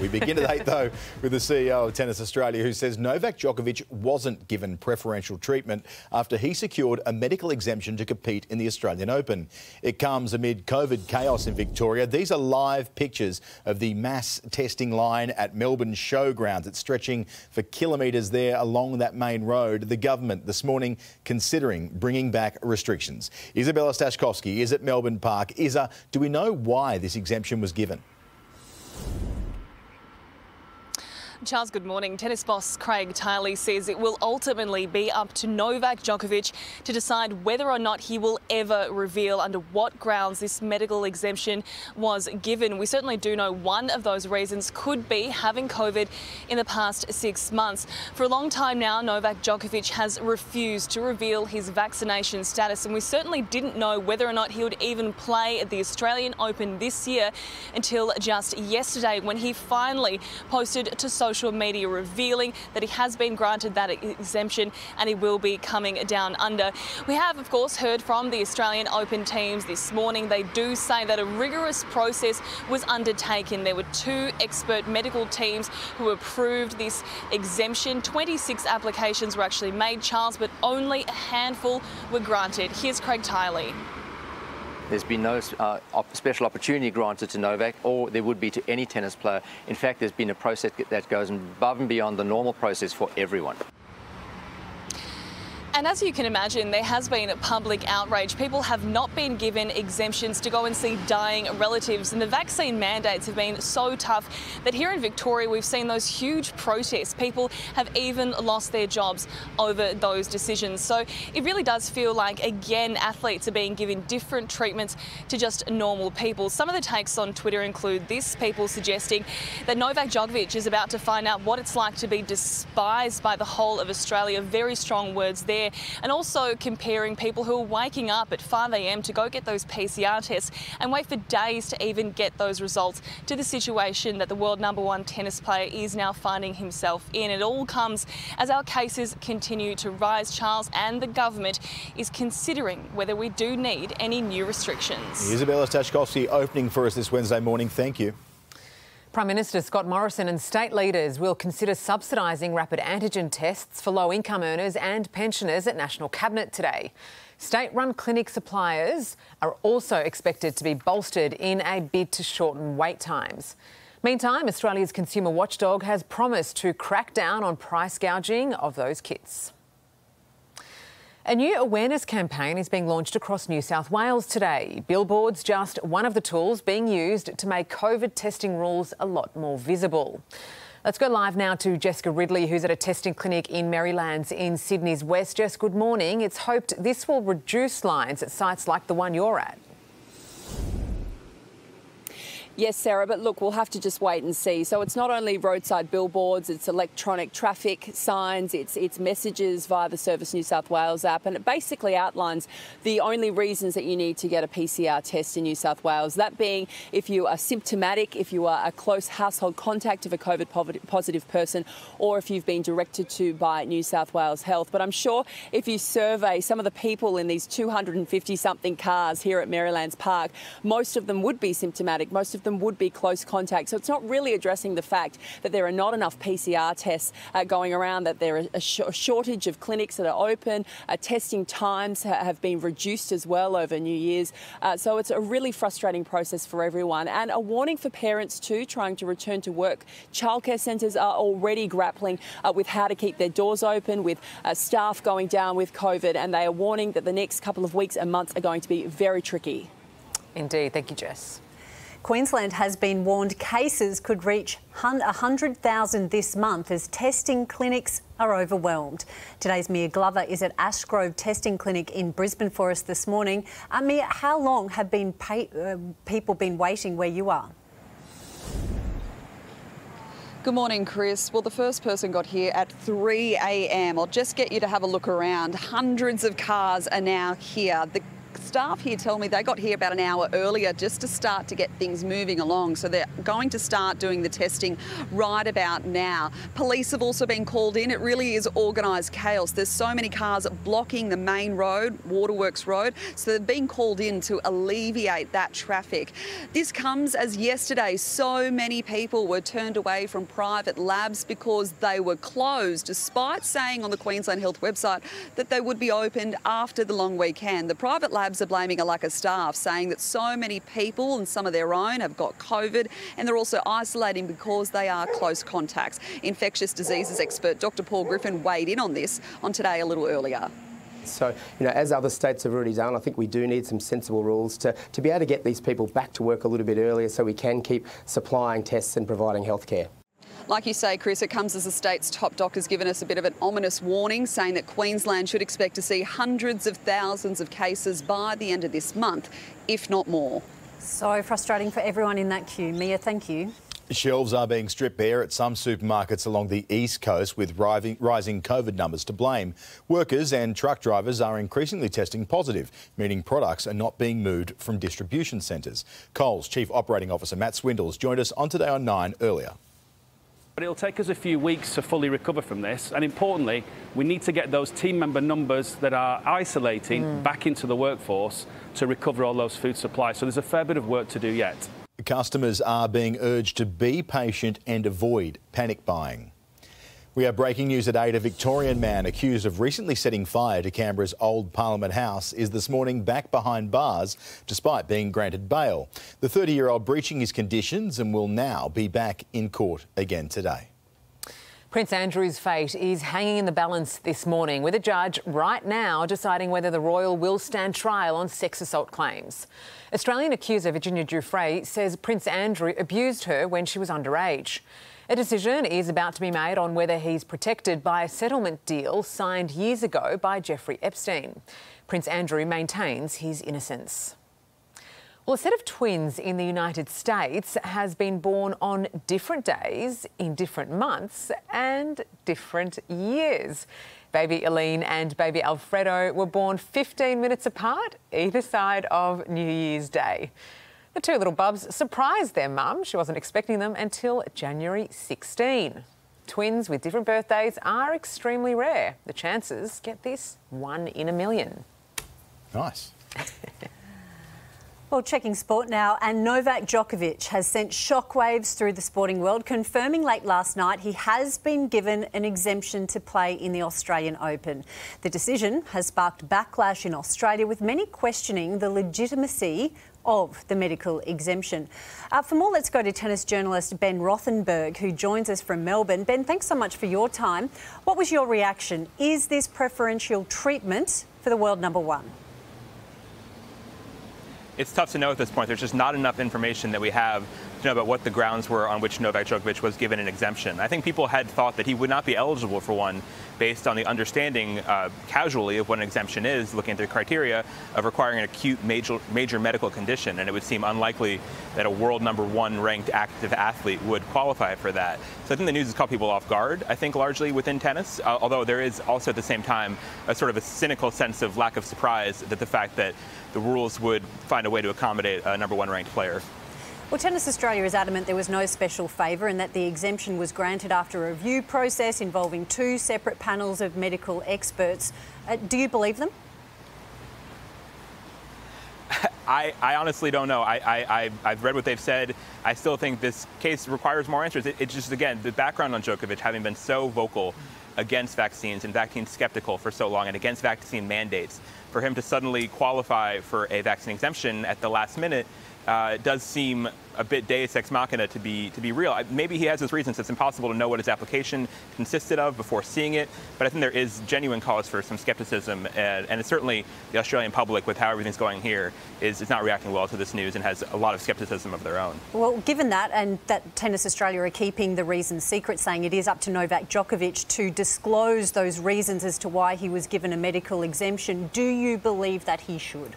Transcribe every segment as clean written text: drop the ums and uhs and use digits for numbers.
We begin at 8, though, with the CEO of Tennis Australia, who says Novak Djokovic wasn't given preferential treatment after he secured a medical exemption to compete in the Australian Open. It comes amid COVID chaos in Victoria. These are live pictures of the mass testing line at Melbourne Showgrounds. It's stretching for kilometres there along that main road. The government this morning considering bringing back restrictions. Isabella Stashkovsky is at Melbourne Park. Isa, do we know why this exemption was given? Charles, good morning. Tennis boss Craig Tiley says it will ultimately be up to Novak Djokovic to decide whether or not he will ever reveal under what grounds this medical exemption was given. We certainly do know one of those reasons could be having COVID in the past 6 months. For a long time now, Novak Djokovic has refused to reveal his vaccination status, and we certainly didn't know whether or not he would even play at the Australian Open this year until just yesterday, when he finally posted to social media revealing that he has been granted that exemption and he will be coming down under. We have, of course, heard from the Australian Open teams this morning. They do say that a rigorous process was undertaken. There were 2 expert medical teams who approved this exemption. 26 applications were actually made, Charles, but only a handful were granted. Here's Craig Tiley. There's been no special opportunity granted to Novak, or there would be to any tennis player. In fact, there's been a process that goes above and beyond the normal process for everyone. And as you can imagine, there has been public outrage. People have not been given exemptions to go and see dying relatives, and the vaccine mandates have been so tough that here in Victoria we've seen those huge protests. People have even lost their jobs over those decisions. So it really does feel like, again, athletes are being given different treatments to just normal people. Some of the takes on Twitter include this: people suggesting that Novak Djokovic is about to find out what it's like to be despised by the whole of Australia. Very strong words there. And also comparing people who are waking up at 5 a.m. to go get those PCR tests and wait for days to even get those results to the situation that the world #1 tennis player is now finding himself in. It all comes as our cases continue to rise, Charles, and the government is considering whether we do need any new restrictions. Isabella Stashkovsky opening for us this Wednesday morning. Thank you. Prime Minister Scott Morrison and state leaders will consider subsidising rapid antigen tests for low-income earners and pensioners at National Cabinet today. State-run clinic suppliers are also expected to be bolstered in a bid to shorten wait times. Meantime, Australia's consumer watchdog has promised to crack down on price gouging of those kits. A new awareness campaign is being launched across New South Wales today. Billboards just one of the tools being used to make COVID testing rules a lot more visible. Let's go live now to Jessica Ridley, who's at a testing clinic in Merrylands in Sydney's West. Jess, good morning. It's hoped this will reduce lines at sites like the one you're at. Yes, Sarah, but look, we'll have to just wait and see. So it's not only roadside billboards, it's electronic traffic signs, it's messages via the Service New South Wales app, and it basically outlines the only reasons that you need to get a PCR test in New South Wales, that being if you are symptomatic, if you are a close household contact of a COVID positive person, or if you've been directed to by New South Wales Health. But I'm sure if you survey some of the people in these 250-something cars here at Merrylands Park, most of them would be symptomatic, most of them would be close contact. So it's not really addressing the fact that there are not enough PCR tests going around, that there is a shortage of clinics that are open. Testing times have been reduced as well over New Year's. So it's a really frustrating process for everyone, and a warning for parents too trying to return to work. Childcare centres are already grappling with how to keep their doors open, with staff going down with COVID, and they are warning that the next couple of weeks and months are going to be very tricky. Indeed. Thank you, Jess. Queensland has been warned cases could reach 100,000 this month as testing clinics are overwhelmed. Today's Mia Glover is at Ashgrove Testing Clinic in Brisbane for us this morning. Mia, how long have people been waiting where you are? Good morning, Chris. Well, the first person got here at 3 a.m. I'll just get you to have a look around. Hundreds of cars are now here. The staff here tell me they got here about an hour earlier just to start to get things moving along. So they're going to start doing the testing right about now. Police have also been called in. It really is organised chaos. There's so many cars blocking the main road, Waterworks Road, so they've been called in to alleviate that traffic. This comes as yesterday so many people were turned away from private labs because they were closed, despite saying on the Queensland Health website that they would be opened after the long weekend. The private labs are blaming a lack of staff, saying that so many people and some of their own have got COVID, and they're also isolating because they are close contacts. Infectious diseases expert Dr. Paul Griffin weighed in on this on Today a little earlier. So, as other states have already done, I think we do need some sensible rules to be able to get these people back to work a little bit earlier so we can keep supplying tests and providing healthcare. Like you say, Chris, it comes as the state's top doctor's given us a bit of an ominous warning, saying that Queensland should expect to see hundreds of thousands of cases by the end of this month, if not more. So frustrating for everyone in that queue. Mia, thank you. Shelves are being stripped bare at some supermarkets along the east coast, with rising COVID numbers to blame. Workers and truck drivers are increasingly testing positive, meaning products are not being moved from distribution centres. Coles Chief Operating Officer Matt Swindles joined us on Today on 9 earlier. But it'll take us a few weeks to fully recover from this, and importantly, we need to get those team member numbers that are isolating back into the workforce to recover all those food supplies. So there's a fair bit of work to do yet. Customers are being urged to be patient and avoid panic buying. We have breaking news at 8. A Victorian man accused of recently setting fire to Canberra's old Parliament House is this morning back behind bars despite being granted bail. The 30-year-old breaching his conditions and will now be back in court again today. Prince Andrew's fate is hanging in the balance this morning, with a judge right now deciding whether the royal will stand trial on sex assault claims. Australian accuser Virginia Giuffre says Prince Andrew abused her when she was underage. A decision is about to be made on whether he's protected by a settlement deal signed years ago by Jeffrey Epstein. Prince Andrew maintains his innocence. Well, a set of twins in the United States has been born on different days, in different months and different years. Baby Eileen and baby Alfredo were born 15 minutes apart, either side of New Year's Day. The two little bubs surprised their mum. She wasn't expecting them until January 16. Twins with different birthdays are extremely rare. The chances, get this, 1 in a million. Nice. Well, checking sport now, and Novak Djokovic has sent shockwaves through the sporting world, confirming late last night he has been given an exemption to play in the Australian Open. The decision has sparked backlash in Australia, with many questioning the legitimacy of the medical exemption. For more, let's go to tennis journalist Ben Rothenberg, who joins us from Melbourne. Ben, thanks so much for your time. What was your reaction? Is this preferential treatment for the world number one? It's tough to know at this point. There's just not enough information that we have to know about what the grounds were on which Novak Djokovic was given an exemption. I think people had thought that he would not be eligible for one based on the understanding casually of what an exemption is, looking at the criteria of requiring an acute major medical condition, and it would seem unlikely that a world number one ranked active athlete would qualify for that. So I think the news has caught people off guard, I think largely within tennis, although there is also at the same time a sort of a cynical sense of lack of surprise that the fact that the rules would find a way to accommodate a number one ranked player. Well, Tennis Australia is adamant there was no special favour and that the exemption was granted after a review process involving 2 separate panels of medical experts. Do you believe them? I honestly don't know. I've read what they've said. I still think this case requires more answers. It's just, again, the background on Djokovic having been so vocal against vaccines and vaccine skeptical for so long and against vaccine mandates, for him to suddenly qualify for a vaccine exemption at the last minute does seem a bit deus ex machina to be real. Maybe he has his reasons. It's impossible to know what his application consisted of before seeing it, but I think there is genuine cause for some skepticism, and it's certainly the Australian public, with how everything's going here, is not reacting well to this news and has a lot of skepticism of their own. Well, given that, and that Tennis Australia are keeping the reasons secret, saying it is up to Novak Djokovic to disclose those reasons as to why he was given a medical exemption, do you believe that he should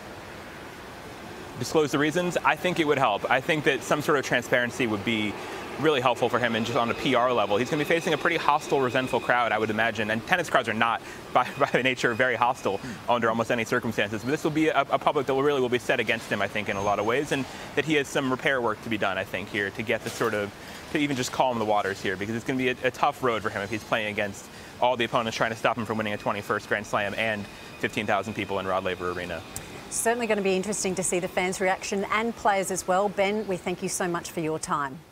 Disclose the reasons? I think it would help. I think that some sort of transparency would be really helpful for him and just on a PR level. He's going to be facing a pretty hostile, resentful crowd, I would imagine. And tennis crowds are not, by nature, very hostile under almost any circumstances. But this will be a public that will be set against him, I think, in a lot of ways, and that he has some repair work to be done, I think, here to get to even just calm the waters here, because it's going to be a tough road for him if he's playing against all the opponents trying to stop him from winning a 21st Grand Slam and 15,000 people in Rod Laver Arena. Certainly going to be interesting to see the fans' reaction and players as well. Ben, we thank you so much for your time.